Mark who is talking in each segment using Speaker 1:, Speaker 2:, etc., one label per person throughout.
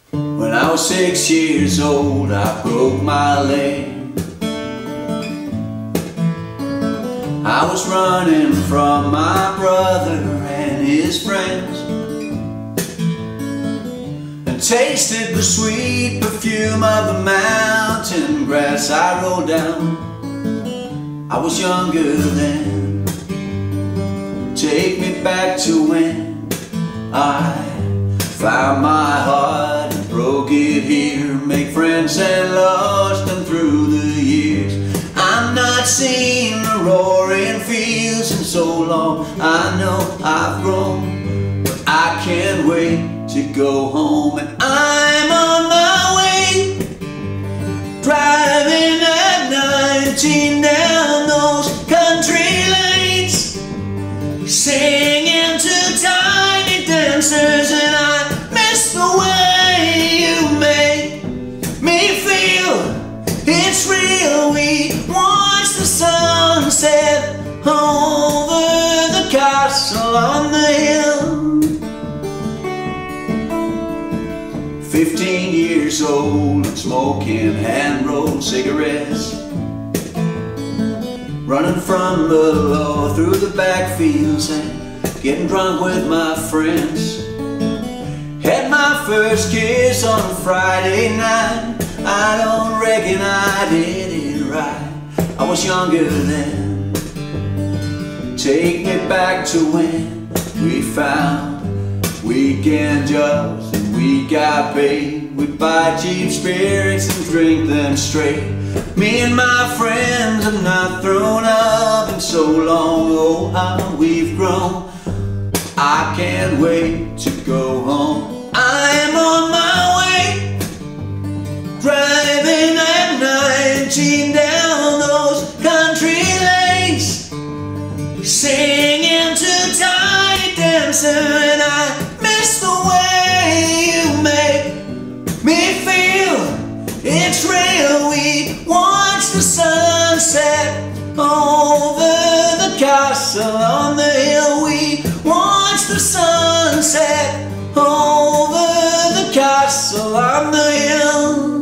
Speaker 1: When I was 6 years old, I broke my leg. I was running from my brother and his friends, and tasted the sweet perfume of the mountain grass I rolled down. I was younger then. Take me back to when I found my heart and broke it here. Make friends and lost them through the years. I'm not seeing the roaring fields in so long. I know I've grown, but I can't wait to go home. And I'm on my way, driving at 19 down those country lanes, singing to tiny dancers. And I miss the way you make me feel. It's real. We watch the sunset over the castle on the hill. 15 years old and smoking hand-rolled cigarettes, running from the law through the backfields and getting drunk with my friends. Had my first kiss on Friday night. I don't reckon I did it right. I was younger then. Take me back to when we found weekend jobs and we got paid. We'd buy cheap spirits and drink them straight. Me and my friends have not thrown up in so long. Oh, how we've grown. I can't wait to go home. I'm on my way, driving at 19 down those country lanes, singing to tiny dancer. And I miss the way you make me feel. It's real. We watch the sunset over the castle on the hill. We watch the sunset over the castle on the hill.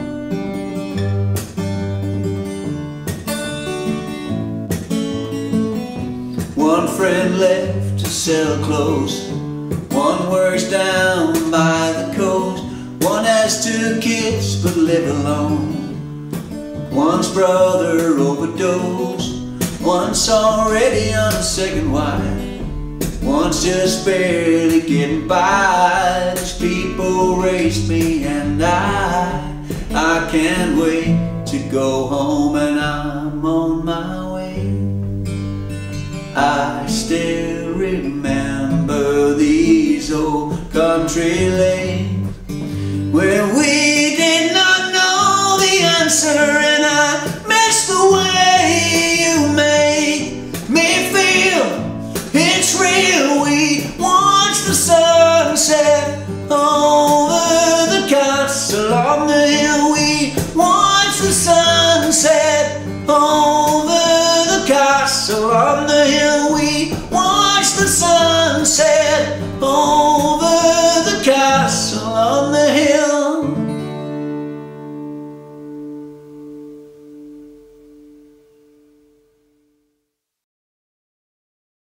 Speaker 1: One friend left to sell clothes, one works down by the coast, one has 2 kids but live alone, one's brother overdosed, one's already on a second wife, one's just barely getting by. These people raised me and I can't wait to go home. And I'm on my way. I still remember these old country lanes where we did not know the answer. And I miss the way you make me feel. It's real. We watch the sunset over the castle on the hill. We watch the sunset over the castle on the hill. We watch the sunset over